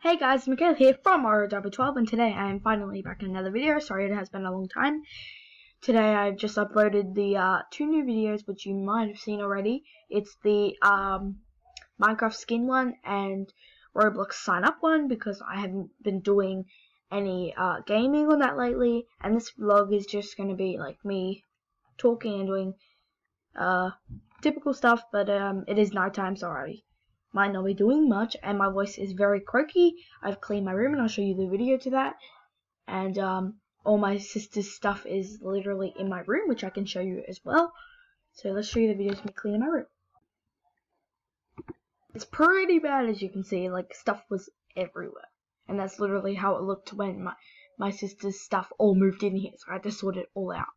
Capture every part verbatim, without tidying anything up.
Hey guys, Mikhail here from Mario Dabba twelve, and today I am finally back in another video. Sorry it has been a long time. Today I've just uploaded the uh, two new videos which you might have seen already. It's the um, Minecraft skin one and Roblox sign up one, because I haven't been doing any uh, gaming on that lately, and this vlog is just going to be like me talking and doing uh, typical stuff, but um, it is nighttime, so I might not be doing much, and my voice is very croaky. I've cleaned my room, and I'll show you the video to that. And um, all my sister's stuff is literally in my room, which I can show you as well. So let's show you the video of me cleaning my room. It's pretty bad, as you can see. Like, stuff was everywhere, and that's literally how it looked when my my sister's stuff all moved in here. So I had to sort it all out.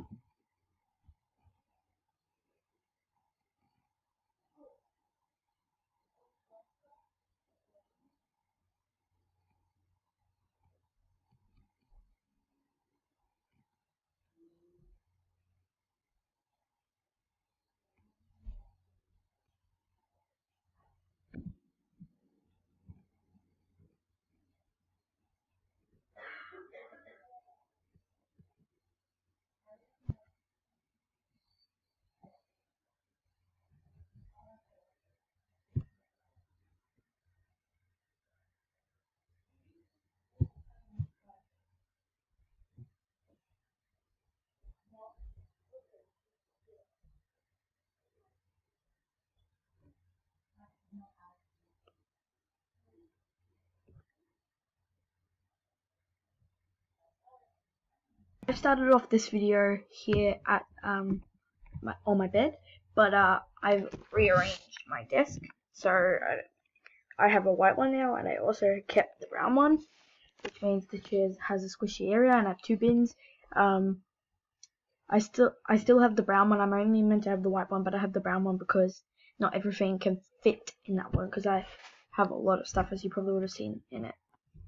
I started off this video here at um my, on my bed, but uh, I've rearranged my desk, so I, I have a white one now, and I also kept the brown one, which means the chair has a squishy area, and I have two bins. Um, I still I still have the brown one. I'm only meant to have the white one, but I have the brown one because not everything can fit in that one, because I have a lot of stuff, as you probably would have seen in it.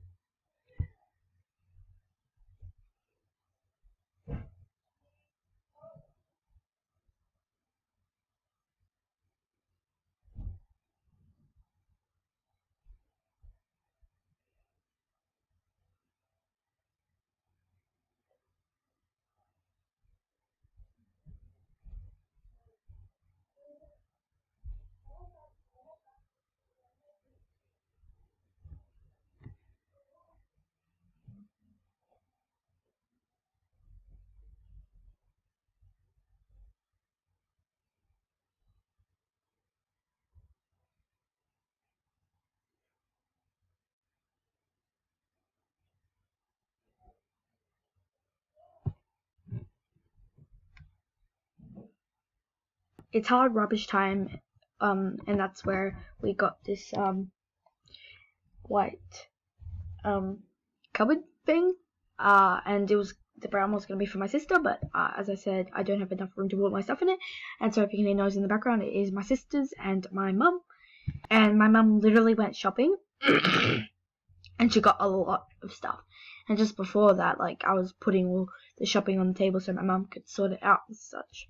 It's hard rubbish time, um, and that's where we got this um white um cupboard thing, uh, and it was the brown was gonna be for my sister, but uh, as I said, I don't have enough room to put my stuff in it, and so if you can hear noise in the background, it is my sisters and my mum, and my mum literally went shopping, and she got a lot of stuff, and just before that, like, I was putting all the shopping on the table so my mum could sort it out and such.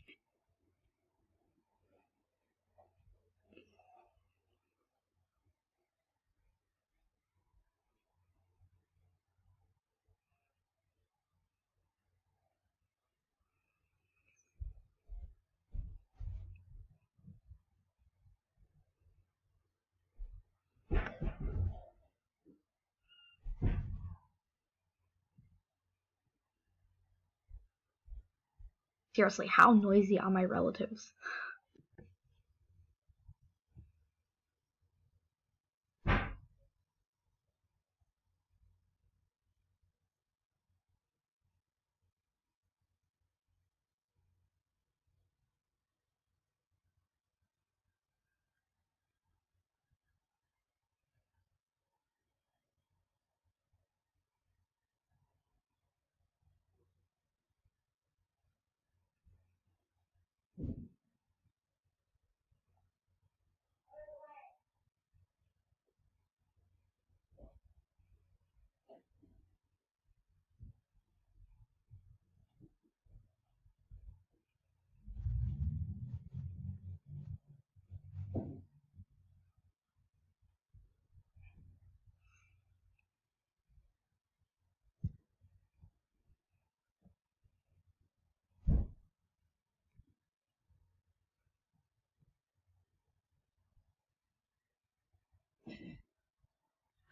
Seriously, how noisy are my relatives?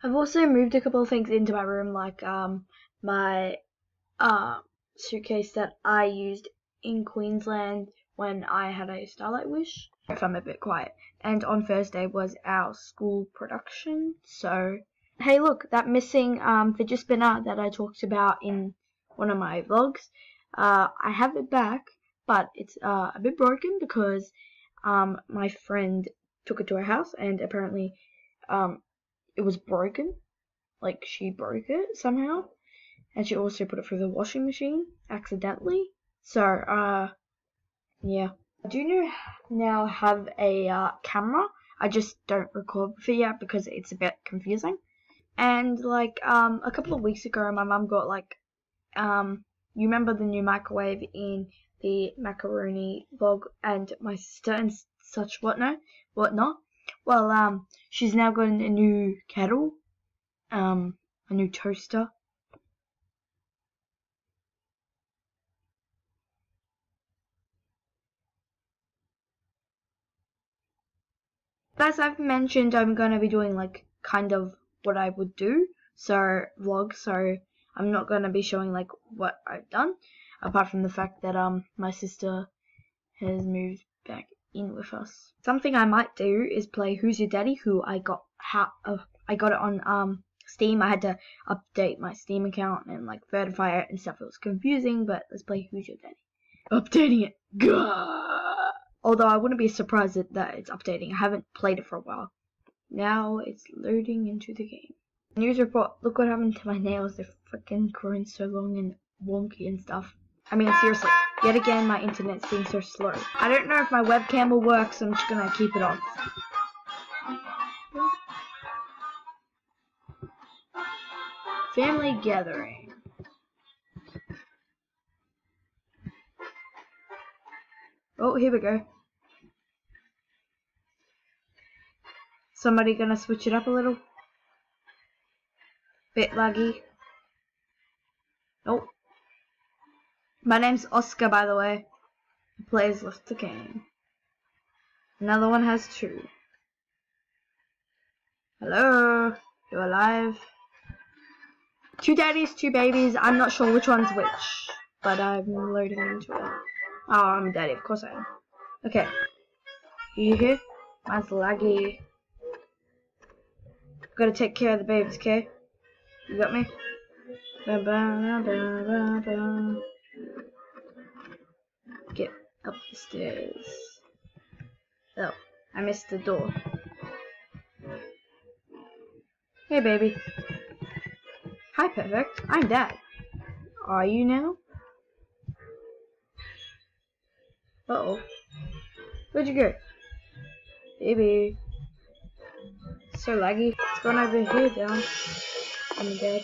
I've also moved a couple of things into my room, like um my uh suitcase that I used in Queensland when I had a Starlight Wish, if I'm a bit quiet. And on Thursday was our school production, so hey look, that missing um fidget spinner that I talked about in one of my vlogs, uh I have it back, but it's uh a bit broken because um my friend took it to her house and apparently um it was broken, like she broke it somehow, and she also put it through the washing machine accidentally. So uh yeah, I do now have a uh, camera. I just don't record with it yet because it's a bit confusing. And like um a couple of weeks ago, my mum got like um you remember the new microwave in the macaroni vlog, and my sister and such whatnot whatnot. Well, um she's now got a new kettle, um a new toaster. As I've mentioned, I'm gonna be doing like kind of what I would do, so vlog, so I'm not gonna be showing like what I've done, apart from the fact that um my sister has moved back in with us. Something I might do is play Who's Your Daddy, who I got how uh, I got it on um Steam. I had to update my Steam account and like verify it and stuff. It was confusing, but let's play Who's Your Daddy. Updating it. Gah! Although I wouldn't be surprised that it's updating. I haven't played it for a while. Now it's loading into the game. News report. Look what happened to my nails. They're freaking growing so long and wonky and stuff. I mean, seriously. Yet again, my internet's being so slow. I don't know if my webcam will work, so I'm just gonna keep it on. Family gathering. Oh, here we go. Somebody gonna switch it up a little? Bit laggy. Nope. My name's Oscar, by the way. He plays Lester King. Another one has two. Hello? You're alive? Two daddies, two babies. I'm not sure which one's which, but I'm loading into it. Oh, I'm a daddy, of course I am. Okay. You here? Mine's laggy. Gotta take care of the babies, okay? You got me? Ba -ba -ba -ba -ba. Get up the stairs. Oh, I missed the door. Hey, baby. Hi, Perfect. I'm Dad. Are you now? Uh-oh. Where'd you go? Baby. So laggy. It's gone over here down. I'm dead.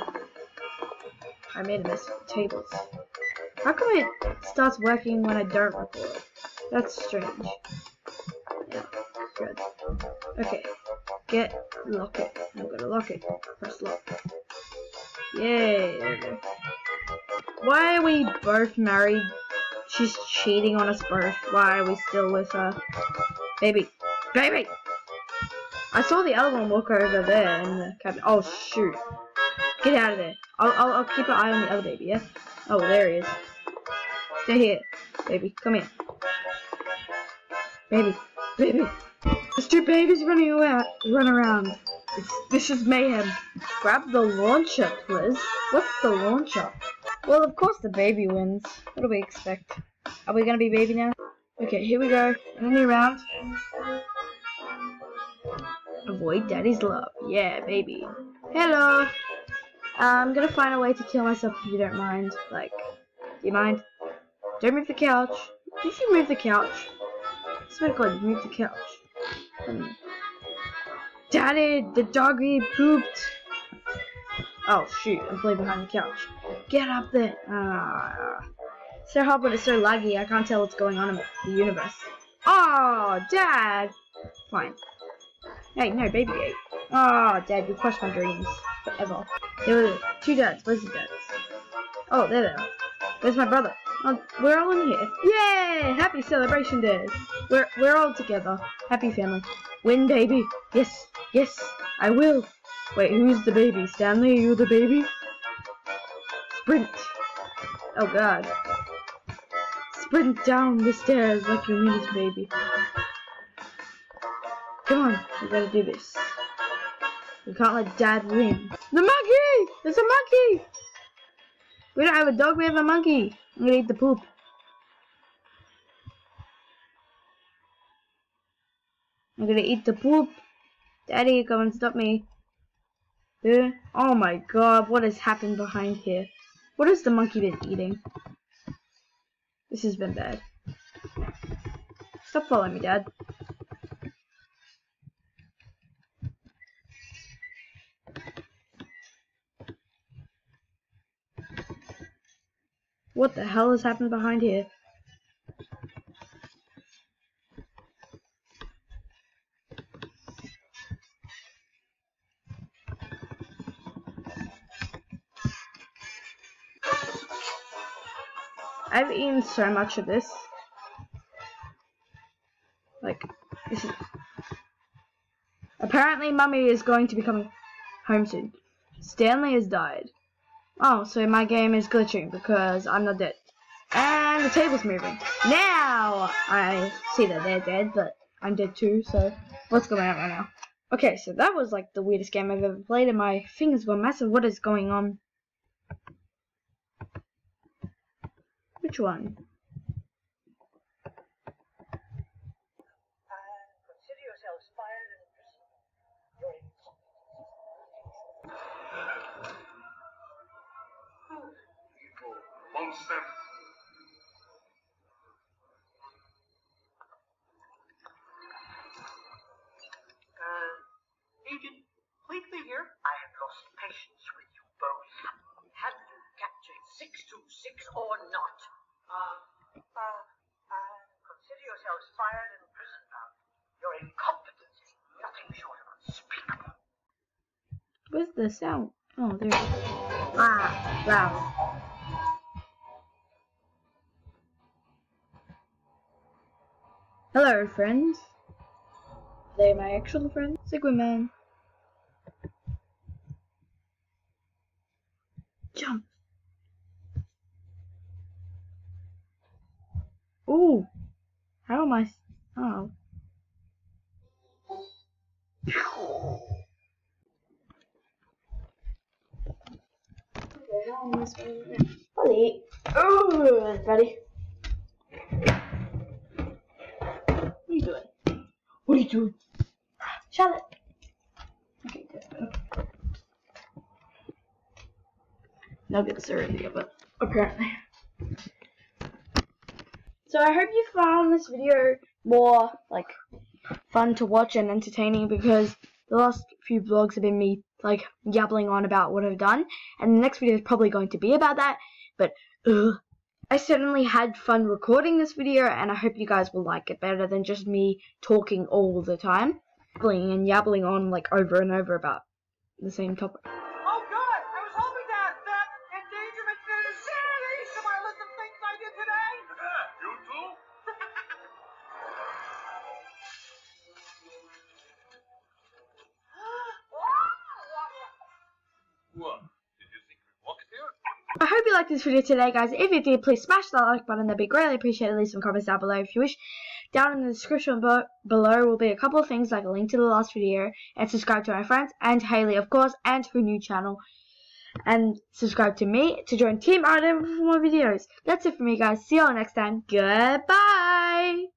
I made a mess of the tables. How come it starts working when I don't record? That's strange. Yeah, good. Okay. Get, lock it. I'm gonna lock it. Press lock. Yay, there we go. Why are we both married? She's cheating on us both. Why are we still with her? Baby. Baby! I saw the other one walk over there in the cabin. Oh, shoot. Get out of there. I'll, I'll, I'll keep an eye on the other baby, yeah? Oh, there he is. Stay here. Baby, come here. Baby. Baby. There's two babies running around. Run around. It's, this is mayhem. Grab the launcher, please. What's the launcher? Well, of course the baby wins. What do we expect? Are we gonna be baby now? Okay, here we go. Another round. Avoid daddy's love. Yeah, baby. Hello. I'm gonna find a way to kill myself if you don't mind. Like, do you mind? Don't move the couch. Did you move the couch? I swear to God, you moved the couch. Um, Daddy, the doggy pooped. Oh shoot, I'm playing behind the couch. Get up there. Ah. So hard, but it's so laggy, I can't tell what's going on in the universe. Oh, Dad. Fine. Hey, no, baby ate. Oh, Dad, you crushed my dreams. Forever. There were two dads. Where's the dads? Oh, there they are. Where's my brother? Oh, we're all in here. Yay! Happy celebration days. We're we're all together. Happy family. Win, baby. Yes, yes, I will. Wait, who's the baby? Stanley, are you the baby? Sprint! Oh god. Sprint down the stairs like your Minnie's baby. Come on, we gotta do this. We can't let Dad win. The monkey! There's a monkey! We don't have a dog, we have a monkey. I'm gonna eat the poop. I'm gonna eat the poop. Daddy, come and stop me. Yeah. Oh my god, what has happened behind here? What has the monkey been eating? This has been bad. Stop following me, Dad. What the hell has happened behind here? I've eaten so much of this. Like, this is... Apparently, Mummy is going to be coming home soon. Stanley has died. Oh, so my game is glitching because I'm not dead. And the table's moving. Now I see that they're dead, but I'm dead too, so what's going on right now? Okay, so that was like the weirdest game I've ever played, and my fingers were massive. What is going on? Which one? Consider yourselves fired and evil monster. Uh, Agent, please be here. I have lost patience with you both. Have you captured six two six or not? Uh, uh, uh, consider yourselves fired and prison bound. Your incompetence is nothing short of unspeakable. Where's the sound? Oh, there it is. Ah, loud. Hello, friends. Are they my actual friends? Sigma Man. Jump. Ooh. How am I? Oh. Ollie. Oh, buddy. What are you doing? What are you doing? Charlotte. Okay, good. Nuggets are in the oven, apparently. So I hope you found this video more like fun to watch and entertaining, because the last few vlogs have been me like yabbling on about what I've done, and the next video is probably going to be about that. But ugh, I certainly had fun recording this video, and I hope you guys will like it better than just me talking all the time, yabbling and yabbling on like over and over about the same topic. Oh, good! I was hoping to add that endangerment series to my list of things I did today. Yeah, you too? What? Did you think we walked here? I hope you liked this video today, guys. If you did, please smash that like button. That'd be greatly appreciated. Leave some comments down below if you wish. Down in the description below will be a couple of things, like a link to the last video, and subscribe to my friends, and Haley, of course, and her new channel. And subscribe to me to join Team Adam for more videos. That's it for me, guys. See you all next time. Goodbye!